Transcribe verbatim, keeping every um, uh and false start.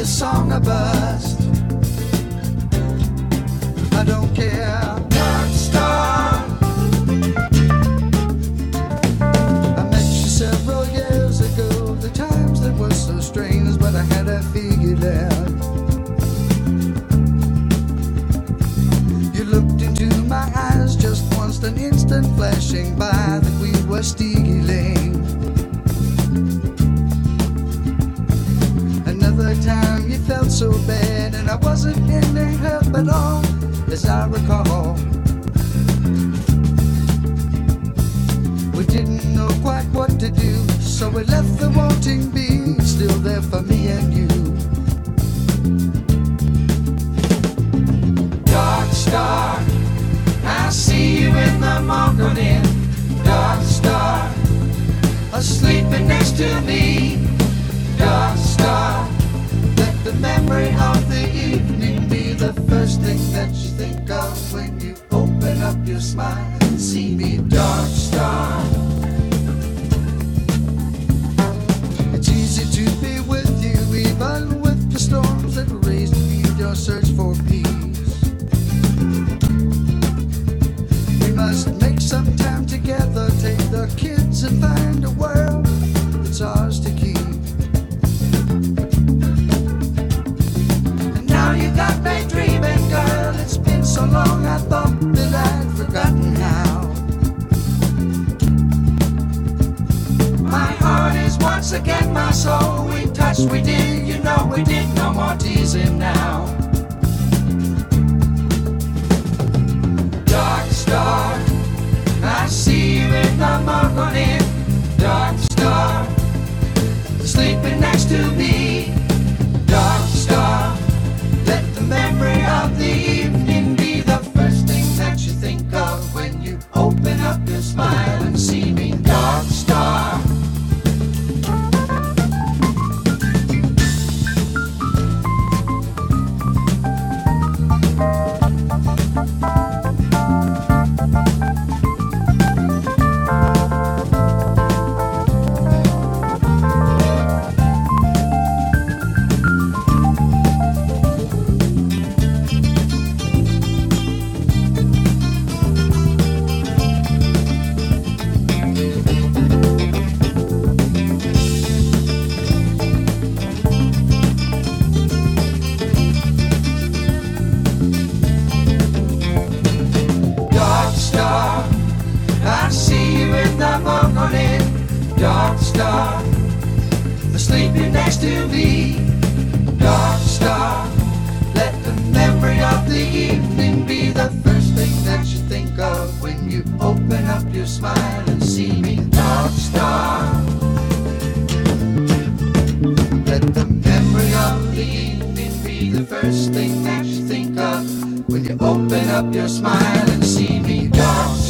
this song a burst. I don't care, dark star. I met you several years ago. The times that were so strange, but I had a figured out. You looked into my eyes just once, an instant flashing by that we were stealing. Another time you felt so bad, and I wasn't any help at all, as I recall. We didn't know quite what to do, so we left the wanting be still there for me and you. Dark star, I see you in the morning. Dark star, sleeping next to me. Dark star, let the memory of the evening be the first thing that you think of when you open up your smile and see me. Dark star, it's easy to be with you even with the storms that raise your search for peace. We must make some time together, take the kids and find a world that's ours to keep. And now you got me dreaming, girl. It's been so long I thought that I'd forgotten how. My heart is once again my soul. We touched, we did, you know we did. No more teasing now. Dark star, I see you in the morning. Dark star, sleeping next to me. Dark star, let the memory of the evening be the first thing that you think of when you open up your smile and see me. Dark star, I see you in the morning. Dark star, sleeping next to me. Dark star, let the memory of the evening be the first thing that you think of when you open up your smile and see me. Dark star, let the memory of the evening be the first thing that you think of when you open up your smile and see me. Dark star.